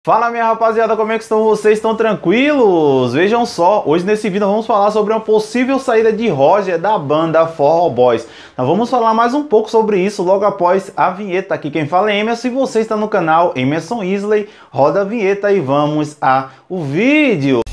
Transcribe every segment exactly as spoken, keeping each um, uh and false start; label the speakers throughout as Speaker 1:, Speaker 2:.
Speaker 1: Fala minha rapaziada, como é que estão vocês? Estão tranquilos? Vejam só, hoje nesse vídeo nós vamos falar sobre uma possível saída de Roger da banda Forró Boys. Nós vamos falar mais um pouco sobre isso logo após a vinheta. Aqui quem fala é Emerson. Se você está no canal Emerson Isley, roda a vinheta e vamos ao vídeo.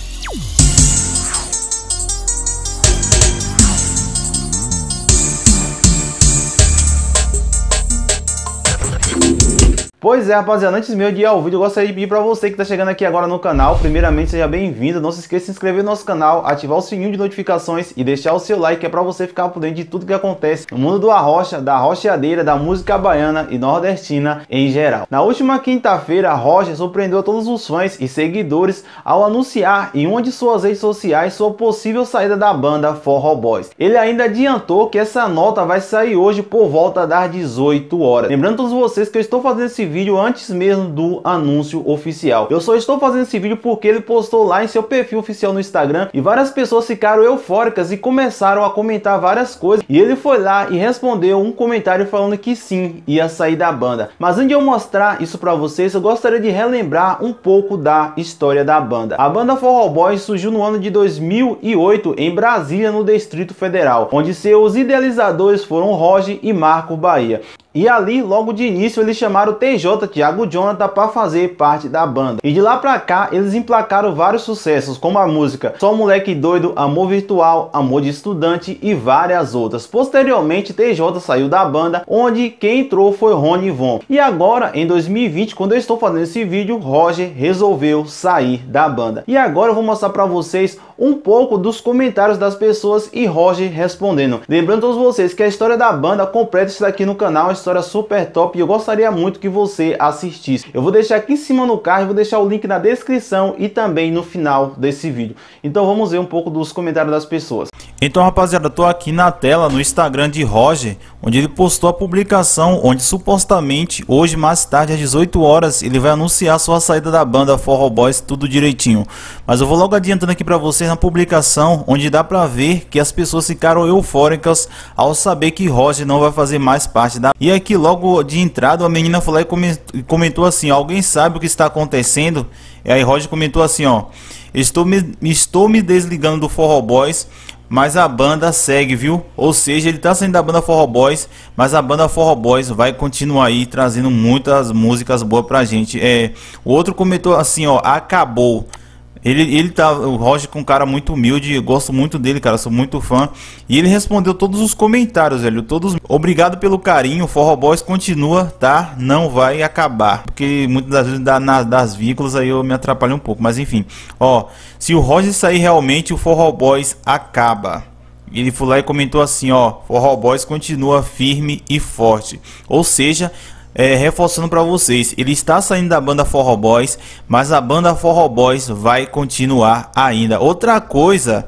Speaker 1: Pois é, rapaziada, antes mesmo de ir ao vídeo, eu gostaria de pedir para você que está chegando aqui agora no canal, primeiramente seja bem-vindo, não se esqueça de se inscrever no nosso canal, ativar o sininho de notificações e deixar o seu like, que é para você ficar por dentro de tudo que acontece no mundo do arrocha, da rocheadeira, da música baiana e nordestina em geral. Na última quinta-feira, Roger surpreendeu todos os fãs e seguidores ao anunciar em uma de suas redes sociais sua possível saída da banda Forró Boys. Ele ainda adiantou que essa nota vai sair hoje por volta das dezoito horas. Lembrando a todos vocês que eu estou fazendo esse vídeo antes mesmo do anúncio oficial. Eu só estou fazendo esse vídeo porque ele postou lá em seu perfil oficial no Instagram e várias pessoas ficaram eufóricas e começaram a comentar várias coisas, e ele foi lá e respondeu um comentário falando que sim, ia sair da banda. Mas antes de eu mostrar isso para vocês, eu gostaria de relembrar um pouco da história da banda. A banda Forró Boys surgiu no ano de dois mil e oito em Brasília, no Distrito Federal, onde seus idealizadores foram Roger e Marco Bahia. E ali, logo de início, eles chamaram o T J, Thiago Jonathan, para fazer parte da banda. E de lá pra cá, eles emplacaram vários sucessos, como a música Só Moleque Doido, Amor Virtual, Amor de Estudante e várias outras. Posteriormente, T J saiu da banda, onde quem entrou foi Rony Von. E agora, em dois mil e vinte, quando eu estou fazendo esse vídeo, Roger resolveu sair da banda. E agora eu vou mostrar para vocês um pouco dos comentários das pessoas e Roger respondendo. Lembrando a todos vocês que a história da banda completa está aqui no canal, a história super top, e eu gostaria muito que você assistisse. Eu vou deixar aqui em cima no card, vou deixar o link na descrição e também no final desse vídeo. Então vamos ver um pouco dos comentários das pessoas.
Speaker 2: Então, rapaziada, eu tô aqui na tela no Instagram de Roger, onde ele postou a publicação onde supostamente hoje mais tarde às dezoito horas ele vai anunciar sua saída da banda Forró Boys, tudo direitinho. Mas eu vou logo adiantando aqui para vocês na publicação, onde dá para ver que as pessoas ficaram eufóricas ao saber que Roger não vai fazer mais parte da... E aqui logo de entrada a menina foi lá e comentou assim: alguém sabe o que está acontecendo? E aí Roger comentou assim, ó: estou me, estou me desligando do Forró Boys, mas a banda segue, viu? Ou seja, ele tá saindo da banda Forró Boys, mas a banda Forró Boys vai continuar aí trazendo muitas músicas boas pra gente. É, o outro comentou assim, ó: acabou. Ele, ele tá, o Roger, com um cara muito humilde, eu gosto muito dele, cara, sou muito fã. E ele respondeu todos os comentários, velho, todos. Obrigado pelo carinho, o Forró Boys continua, tá? Não vai acabar. Porque muitas das vezes dá na, das vínculos aí eu me atrapalho um pouco, mas enfim. Ó, se o Roger sair realmente, o Forró Boys acaba. Ele foi lá e comentou assim, ó: Forró Boys continua firme e forte. Ou seja, É, reforçando para vocês, ele está saindo da banda Forró Boys, mas a banda Forró Boys vai continuar ainda. Outra coisa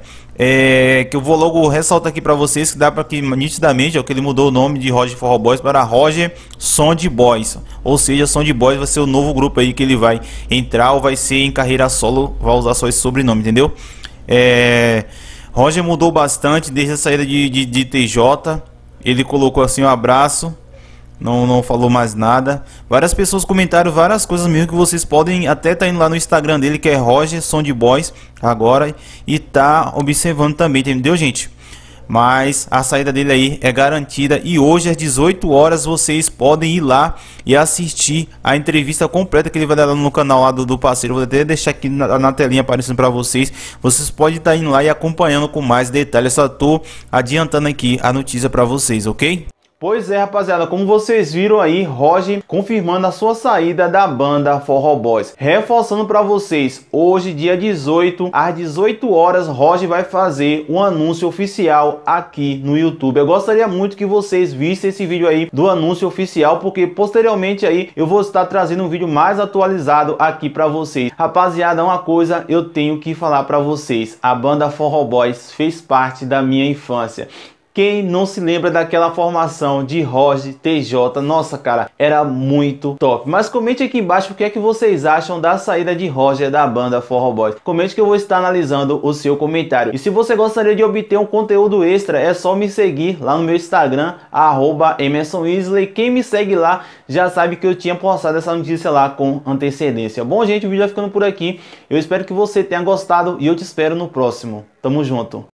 Speaker 2: é, que eu vou logo ressaltar aqui para vocês, que dá para que nitidamente é que ele mudou o nome de Roger Forró Boys para Roger Sound Boys. Ou seja, Sound Boys vai ser o novo grupo aí que ele vai entrar, ou vai ser em carreira solo, vai usar só esse sobrenome, entendeu? É, Roger mudou bastante desde a saída de, de, de T J. Ele colocou assim um abraço. Não, não falou mais nada. Várias pessoas comentaram várias coisas mesmo, que vocês podem até estar tá indo lá no Instagram dele, que é Roger Sound Boys agora, e tá observando também, entendeu, gente? Mas a saída dele aí é garantida, e hoje às dezoito horas vocês podem ir lá e assistir a entrevista completa que ele vai dar lá no canal lá do, do parceiro. Vou até deixar aqui na, na telinha aparecendo para vocês. Vocês podem estar tá indo lá e acompanhando com mais detalhes. Só tô adiantando aqui a notícia para vocês, ok?
Speaker 1: Pois é, rapaziada, como vocês viram aí, Roger confirmando a sua saída da banda Forró Boys. Reforçando para vocês, hoje, dia dezoito, às dezoito horas, Roger vai fazer um anúncio oficial aqui no YouTube. Eu gostaria muito que vocês vissem esse vídeo aí do anúncio oficial, porque posteriormente aí eu vou estar trazendo um vídeo mais atualizado aqui para vocês. Rapaziada, uma coisa eu tenho que falar para vocês: a banda Forró Boys fez parte da minha infância. Quem não se lembra daquela formação de Roger, T J? Nossa, cara, era muito top. Mas comente aqui embaixo o que é que vocês acham da saída de Roger da banda Forró Boys. Comente que eu vou estar analisando o seu comentário. E se você gostaria de obter um conteúdo extra, é só me seguir lá no meu Instagram, arroba Emerson Isley. Quem me segue lá já sabe que eu tinha postado essa notícia lá com antecedência. Bom, gente, o vídeo vai ficando por aqui. Eu espero que você tenha gostado e eu te espero no próximo. Tamo junto.